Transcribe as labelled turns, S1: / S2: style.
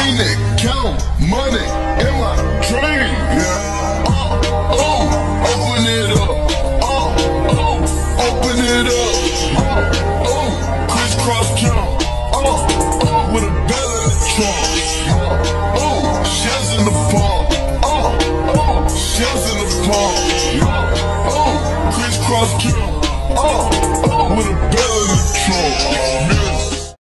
S1: Lean it, count money in my dream. Yeah. Open it up. Open it up. Crisscross count. With a bell in the trunk. Shells in the palm. Shells in the palm. Crisscross count. With a bell in the trunk.